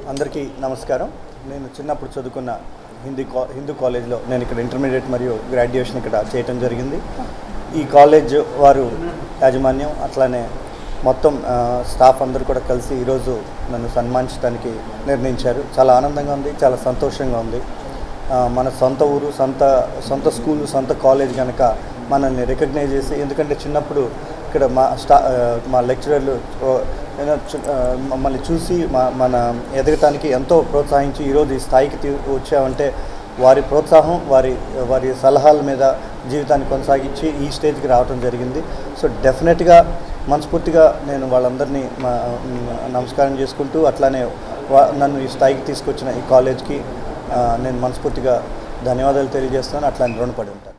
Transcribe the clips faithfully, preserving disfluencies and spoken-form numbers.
అందరికీ నమస్కారం. నేను చిన్నప్పుడు చదువుకున్న హిందీ హిందూ కాలేజ్లో నేను ఇక్కడ ఇంటర్మీడియట్ మరియు గ్రాడ్యుయేషన్ ఇక్కడ చేయటం జరిగింది. ఈ కాలేజ్ వారు యాజమాన్యం అట్లానే మొత్తం స్టాఫ్ అందరూ కూడా కలిసి ఈరోజు నన్ను సన్మానించడానికి నిర్ణయించారు. చాలా ఆనందంగా ఉంది, చాలా సంతోషంగా ఉంది. మన సొంత ఊరు, సొంత సొంత స్కూలు, సొంత కాలేజ్ కనుక మనల్ని రికగ్నైజ్ చేసి, ఎందుకంటే చిన్నప్పుడు ఇక్కడ మా స్టా మా లెక్చరర్లు మమ్మల్ని చూసి మా మన ఎదగటానికి ఎంతో ప్రోత్సహించి ఈరోజు ఈ స్థాయికి వచ్చామంటే వారి ప్రోత్సాహం, వారి వారి సలహాల మీద జీవితాన్ని కొనసాగించి ఈ స్టేజ్కి రావడం జరిగింది. సో డెఫినెట్గా మనస్ఫూర్తిగా నేను వాళ్ళందరినీ నమస్కారం చేసుకుంటూ, అట్లానే నన్ను ఈ స్థాయికి తీసుకొచ్చిన ఈ కాలేజ్కి నేను మనస్ఫూర్తిగా ధన్యవాదాలు తెలియజేస్తాను. అట్లానే రుణపడి ఉంటాను.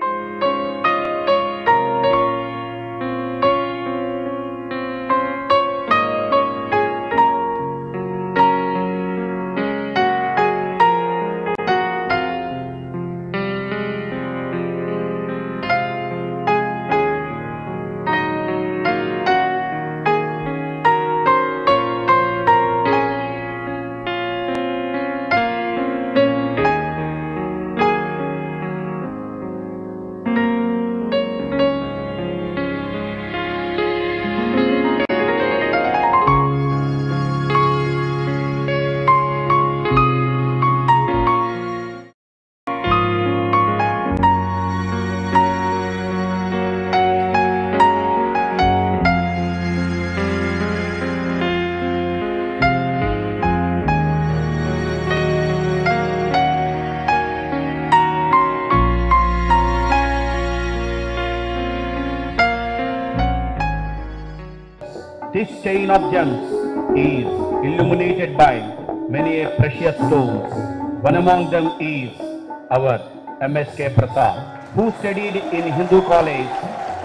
This chain of gems is illuminated by many precious stones. One among them is our M S K Prasad, who studied in Hindu College,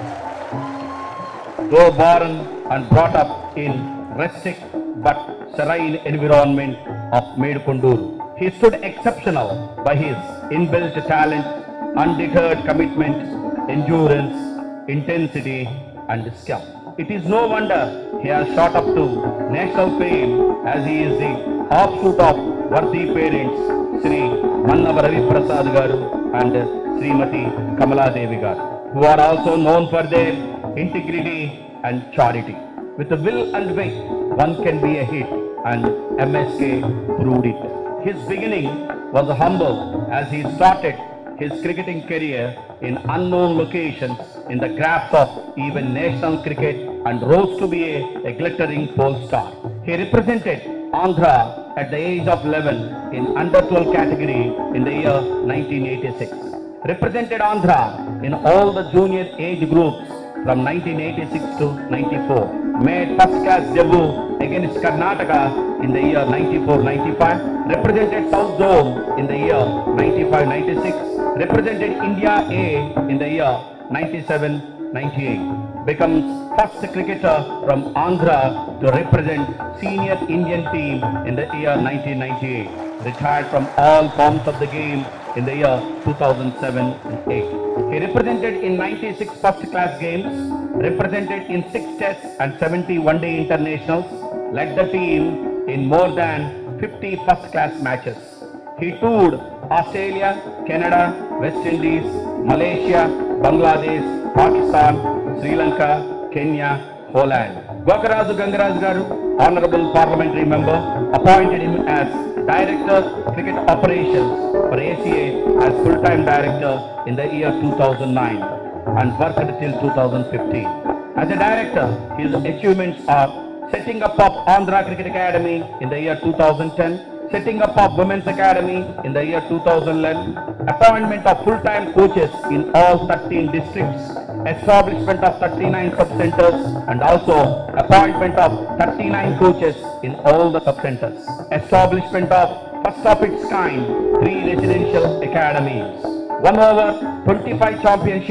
though born and brought up in rustic but serene environment of Medkunduru. He stood exceptional by his inbuilt talent, undeterred commitment, endurance, intensity and skill. It is no wonder he has shot up to national fame, as he is the offshoot of worthy parents Sri Sr.Selection Garu and Srimati Kamala Devi Garu, who are also known for their integrity and charity. With a will and way, one can be a hit, and M S K proved it. His beginning was humble as he started his cricketing career in unknown locations in the grasp of even national cricket and rose to be a, a glittering pole star. He represented Andhra at the age of eleven in under twelve category in the year nineteen eighty-six. Represented Andhra in all the junior age groups from nineteen eighty-six to ninety-four. Made first class debut against Karnataka in the year ninety-four ninety-five. Represented South Zone in the year ninety-five ninety-six. Represented India A in the year ninety-seven ninety-eight. Becomes first cricketer from Andhra to represent senior Indian team in the year nineteen ninety-eight. Retired from all forms of the game in the year two thousand seven and eight. He represented in ninety-six first class games, represented in six tests and seventy one-day internationals, led the team in more than fifty first class matches. He toured Australia, Canada, West Indies, Malaysia, Bangladesh, Pakistan, Sri Lanka, Kenya, Holland. Gokaraju Gangaraj Garu, Honorable Parliamentary Member, appointed him as Director Cricket Operations for A C A as full-time Director in the year two thousand nine and worked till two thousand fifteen. As a Director, his achievements are setting up of Andhra Cricket Academy in the year two thousand ten, setting up of Women's Academy in the year two thousand eleven, appointment of full-time coaches in all thirteen districts, establishment of thirty-nine sub-centers and also appointment of thirty-nine coaches in all the sub-centers, establishment of first of its kind three residential academies, won over twenty-five championships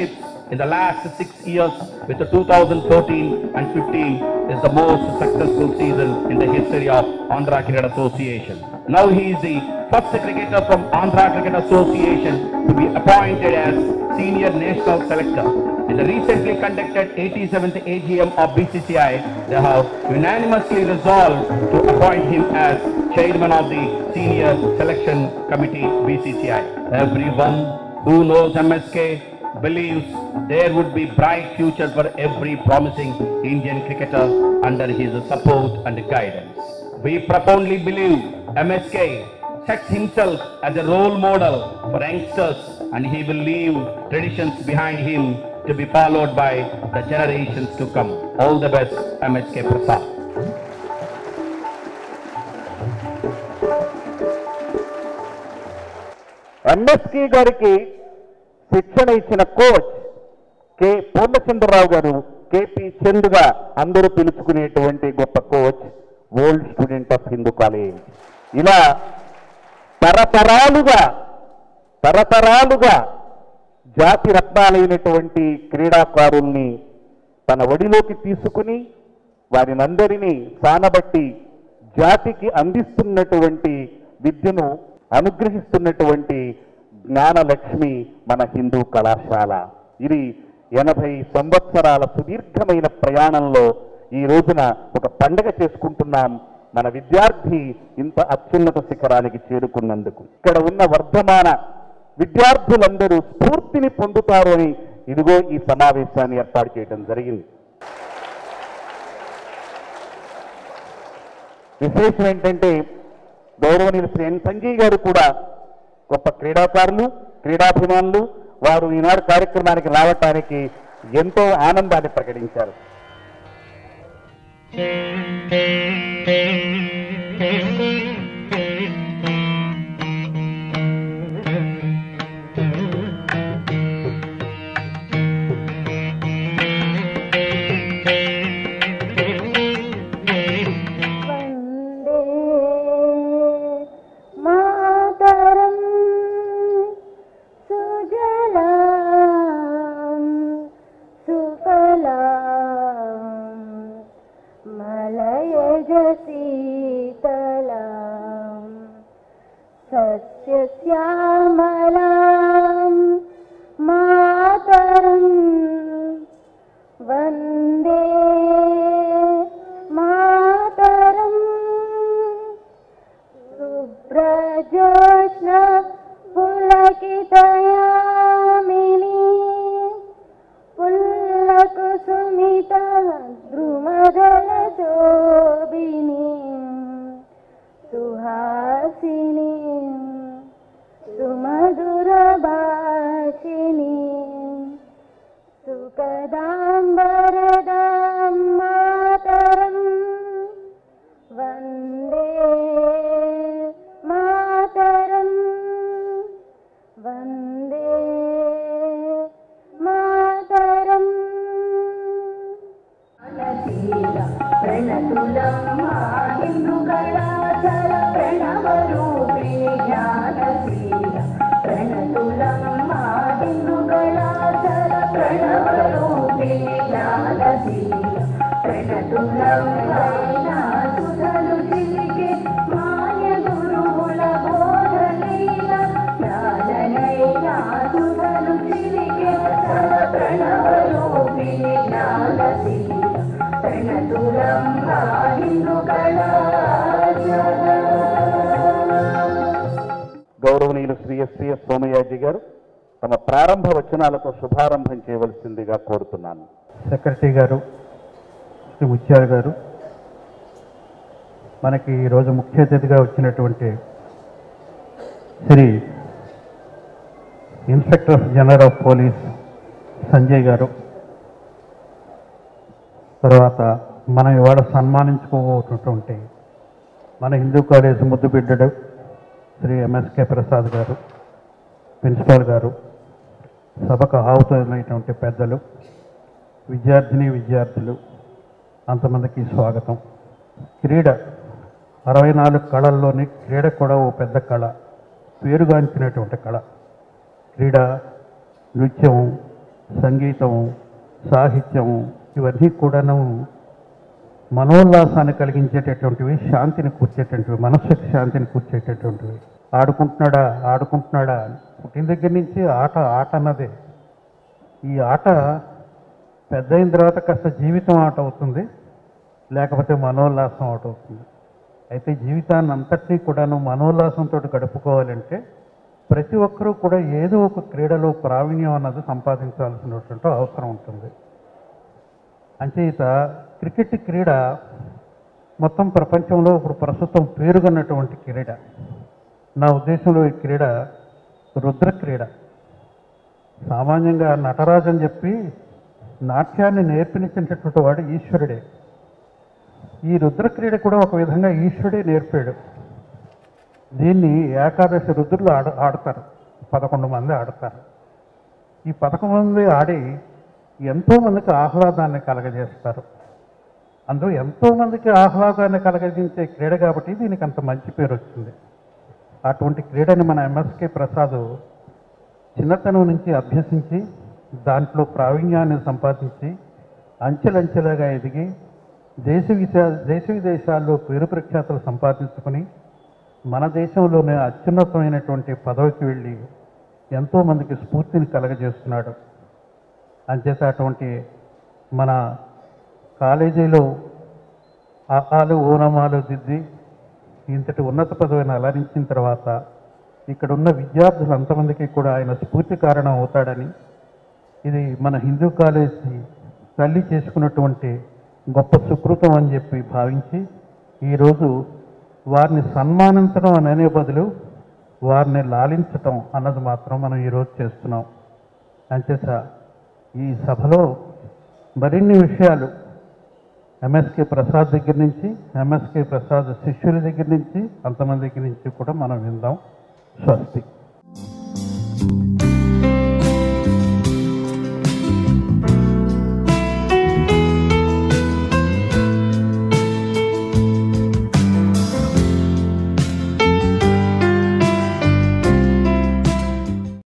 in the last six years with the two thousand fourteen and fifteen is the most successful season in the history of Andhra Cricket Association. Now he is the first cricketer from Andhra Cricket Association to be appointed as Senior National Selector. In the recently conducted eighty-seventh A G M of B C C I, they have unanimously resolved to appoint him as Chairman of the Senior Selection Committee B C C I. Everyone who knows M S K believes there would be bright future for every promising Indian cricketer under his support and guidance. We profoundly believe M S K sets himself as a role model for youngsters, and he will leave traditions behind him to be followed by the generations to come. All the best, M S K Prasad. M S K గారికి శిక్షణ ఇచ్చిన coach K Purnachandrarao గారు KP చందుగా అందరూ పిలుచుకునేటువంటి గొప్ప coach, old student of Hindu college. ఇలా తరతరాలుగా తరతరాలుగా జాతి రత్నాలైనటువంటి క్రీడాకారుల్ని తన ఒడిలోకి తీసుకుని వారినందరినీ సానబట్టి జాతికి అందిస్తున్నటువంటి విద్యను అనుగ్రహిస్తున్నటువంటి జ్ఞానలక్ష్మి మన హిందూ కళాశాల. ఇది ఎనభై సంవత్సరాల సుదీర్ఘమైన ప్రయాణంలో ఈ రోజున ఒక పండగ చేసుకుంటున్నాం. మన విద్యార్థి ఇంత అత్యున్నత శిఖరానికి చేరుకున్నందుకు ఇక్కడ ఉన్న వర్ధమాన విద్యార్థులందరూ స్ఫూర్తిని పొందుతారు అని ఇదిగో ఈ సమావేశాన్ని ఏర్పాటు చేయడం జరిగింది. విశేషం ఏంటంటే గౌరవనీయులు శ్రీ ఎన్ సంజయ్ గారు కూడా గొప్ప క్రీడాకారులు, క్రీడాభిమానులు. వారు ఈనాడు కార్యక్రమానికి రావటానికి ఎంతో ఆనందాన్ని ప్రకటించారు. సస్యశ్యామలాం మాతరం వందే మాతరం శుభ్రజోష్ణ పులకితయామిని పుల్లకుసుమిత ద్రుమదల శోభిని సుహాసిని సుమధుర భాషిని సుఖదాం వరదాం మాతరం వందే మాతరం వందే మాతరం. ప్రణతులం హిందూ కళాశాల ప్రణవరూపే జ్ఞానశీల ప్రణతులం హిందూ కళాశాల ప్రణవరూపే జ్ఞానశీల ప్రణతులం వైనా సుధలు చిలికే మాయ గురువుల బోధలీల జ్ఞాననైనా సుధలు చిలికే ప్రణవరూపే జ్ఞానశీల ప్రణతులం హిందూ కళాశాల. గౌరవనీయులు శ్రీ ఎస్ శ్రీ ఎస్ సోమయాజీ గారు తమ ప్రారంభ వచనాలతో శుభారంభం చేయవలసిందిగా కోరుతున్నాను. సెక్రటరీ గారు, శ్రీ ముత్యాలు గారు, మనకి ఈరోజు ముఖ్య అతిథిగా వచ్చినటువంటి Shri inspector general of police Sanjay గారు, తర్వాత మనం ఇవాళ సన్మానించుకోబోతున్నటువంటి మన హిందూ కాలేజ్ ముద్దు బిడ్డడు Shri M S K Prasad గారు, ప్రిన్సిపాల్ గారు, సభకు ఆహుతమైనటువంటి పెద్దలు, విద్యార్థిని విద్యార్థులు, అంతమందికి స్వాగతం. క్రీడ అరవై నాలుగు కళల్లోని క్రీడ కూడా ఓ పెద్ద కళ, పేరుగాంచినటువంటి కళ. క్రీడ, నృత్యం, సంగీతం, సాహిత్యం ఇవన్నీ కూడాను మనోల్లాసాన్ని కలిగించేటటువంటివి, శాంతిని కూర్చేటటువంటివి, మనస్సుకి శాంతిని కూర్చేటటువంటివి. ఆడుకుంటున్నాడా ఆడుకుంటున్నాడా పుట్టిన దగ్గర నుంచి ఆట ఆట అన్నదే. ఈ ఆట పెద్ద అయిన తర్వాత కాస్త జీవితం ఆట అవుతుంది, లేకపోతే మనోల్లాసం ఆట అవుతుంది. అయితే జీవితాన్ని అంతటినీ కూడాను మనోల్లాసంతో గడుపుకోవాలంటే ప్రతి ఒక్కరూ కూడా ఏదో ఒక క్రీడలో ప్రావీణ్యం అన్నది సంపాదించాల్సినటువంటి అవసరం ఉంటుంది. అంచేత క్రికెట్ క్రీడ మొత్తం ప్రపంచంలో ఇప్పుడు ప్రస్తుతం పేరుగన్నటువంటి క్రీడ. నా ఉద్దేశంలో ఈ క్రీడ రుద్ర క్రీడ. సామాన్యంగా నటరాజు అని చెప్పి నాట్యాన్ని నేర్పించినటువంటి వాడు ఈశ్వరుడే. ఈ రుద్ర క్రీడ కూడా ఒక విధంగా ఈశ్వరుడే నేర్పాడు. దీన్ని ఏకాదశి రుద్రులు ఆడ ఆడతారు పదకొండు మంది ఆడతారు. ఈ పదకొండు మంది ఆడి ఎంతోమందికి ఆహ్లాదాన్ని కలగజేస్తారు. అందులో ఎంతోమందికి ఆహ్లాదాన్ని కలగజేసే క్రీడ కాబట్టి దీనికి అంత మంచి పేరు వచ్చింది. అటువంటి క్రీడని మన ఎంఎస్కే ప్రసాద్ చిన్నతనం నుంచి అభ్యసించి దాంట్లో ప్రావీణ్యాన్ని సంపాదించి అంచెలంచెలుగా ఎదిగి దేశ విశా దేశ విదేశాల్లో పేరు ప్రఖ్యాతులు సంపాదించుకొని మన దేశంలోనే అత్యున్నతమైనటువంటి పదవికి వెళ్ళి ఎంతోమందికి స్ఫూర్తిని కలగజేస్తున్నాడు. అంచేత అటువంటి మన కాలేజీలో ఆలు ఓనమాలు దిద్ది ఇంతటి ఉన్నత పదవిని అలరించిన తర్వాత ఇక్కడ ఉన్న విద్యార్థులు అంతమందికి కూడా ఆయన స్ఫూర్తి కారణం అవుతాడని, ఇది మన హిందూ కాలేజీ తల్లి చేసుకున్నటువంటి గొప్ప సుకృతం అని చెప్పి భావించి ఈరోజు వారిని సన్మానించడం అనే బదులు వారిని లాలించటం అన్నది మాత్రం మనం ఈరోజు చేస్తున్నాం. అంచేత ఈ సభలో మరిన్ని విషయాలు ఎంఎస్కే ప్రసాద్ దగ్గర నుంచి, ఎంఎస్కే ప్రసాద్ శిష్యుల దగ్గర నుంచి, అంతమంది దగ్గర నుంచి కూడా మనం విందాం. స్వస్తి.